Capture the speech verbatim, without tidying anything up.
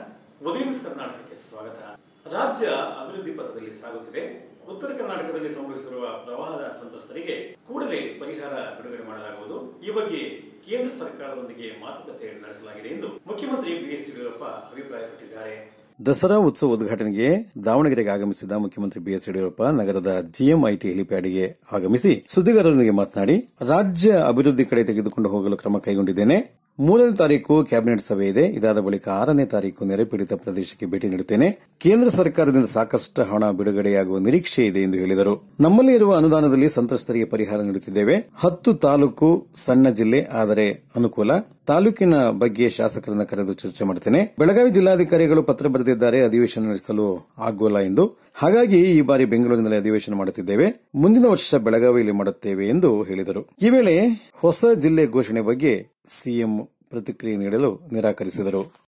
ಉದಯ news ಕರ್ನಾಟಕಕ್ಕೆ ಸ್ವಾಗತ. ರಾಜ್ಯ ಅಭಿವೃದ್ಧಿ ಪಥದಲ್ಲಿ ಸಾಗುತ್ತಿದೆ. ಉತ್ತರ ಕರ್ನಾಟಕದಲ್ಲಿ ಸಂಭವಿಸಿರುವ ಪ್ರವಾಹದ ಸಂತ್ರಸ್ತರಿಗೆ ಕೂಡಲೇ ಪರಿಹಾರ ಬಿಡುಗಡೆ ಮಾಡಲಾಗುವುದು. ಈ ಬಗ್ಗೆ ಕೇಂದ್ರ ಸರ್ಕಾರದೊಂದಿಗೆ ಮಾತುಕತೆ ನಡೆಸಲಾಗಿದೆ ಎಂದು ಮುಖ್ಯಮಂತ್ರಿ ಬಿಎಸ್ ಯಡಿಯೂರಪ್ಪ ಅಭಿಪ್ರಾಯಪಟ್ಟಿದ್ದಾರೆ. ದಸರಾ ಉತ್ಸವ ಉದ್ಘಾಟನೆಗೆ ದಾವಣಗೆರೆಗೆ ಆಗಮಿಸಿದ ಮುಖ್ಯಮಂತ್ರಿ ಬಿಎಸ್ ಯಡಿಯೂರಪ್ಪ ನಗರದ ಜಿಎಂಐಟಿ ಹೆಲಿಪ್ಯಾಡ್ಗೆ ಆಗಮಿಸಿ ಸುದ್ದಿಗಾರರೊಂದಿಗೆ ಮಾತನಾಡಿ, ರಾಜ್ಯ ಅಭಿವೃದ್ಧಿ ಕಡೆ ತೆಗೆದುಕೊಂಡು ಹೋಗಲು ಕ್ರಮ ಕೈಗೊಂಡಿದ್ದೇನೆ. ಮೂರನೇ ತಾರೀಕು ಕ್ಯಾಬಿನೆಟ್ ಸಭೆ ಇದೆ. ಇದಾದ ಬಳಿಕ ಆರನೇ ತಾರೀಕು ನೆರೆಪೀಡಿತ ಪ್ರದೇಶಕ್ಕೆ ಭೇಟಿ ನೀಡುತ್ತೇನೆ. ಕೇಂದ್ರ ಸರ್ಕಾರದಿಂದ ಸಾಕಷ್ಟು ಹಣ ಬಿಡುಗಡೆಯಾಗುವ ನಿರೀಕ್ಷೆ ಇದೆ ಎಂದು ಹೇಳಿದರು. ನಮ್ಮಲ್ಲಿ ಇರುವ ಅನುದಾನದಲ್ಲಿ ಸಂತ್ರಸ್ತರಿಗೆ ಪರಿಹಾರ ನೀಡುತ್ತಿದ್ದೇವೆ. ಹತ್ತು ತಾಲೂಕು ಸಣ್ಣ ಜಿಲ್ಲೆ, ಆದರೆ ಅನುಕೂಲ. ತಾಲೂಕಿನ ಬಗ್ಗೆ ಶಾಸಕರನ್ನ ಕರೆದು ಚರ್ಚೆ ಮಾಡುತ್ತೇನೆ. ಬೆಳಗಾವಿ ಜಿಲ್ಲಾಧಿಕಾರಿಗಳು ಪತ್ರ ಬರೆದಿದ್ದಾರೆ, ಅಧಿವೇಶನ ನಡೆಸಲು ಆಗೋಲ್ಲ ಎಂದು. ಹಾಗಾಗಿ ಈ ಬಾರಿ ಬೆಂಗಳೂರಿನಲ್ಲಿ ಅಧಿವೇಶನ ಮಾಡುತ್ತಿದ್ದೇವೆ. ಮುಂದಿನ ವರ್ಷ ಬೆಳಗಾವಿಯಲ್ಲಿ ಮಾಡುತ್ತೇವೆ ಎಂದು ಹೇಳಿದರು. ಈ ವೇಳೆ ಹೊಸ ಜಿಲ್ಲೆ ಘೋಷಣೆ ಬಗ್ಗೆ ಸಿಎಂ ಪ್ರತಿಕ್ರಿಯೆ ನೀಡಲು ನಿರಾಕರಿಸಿದರು.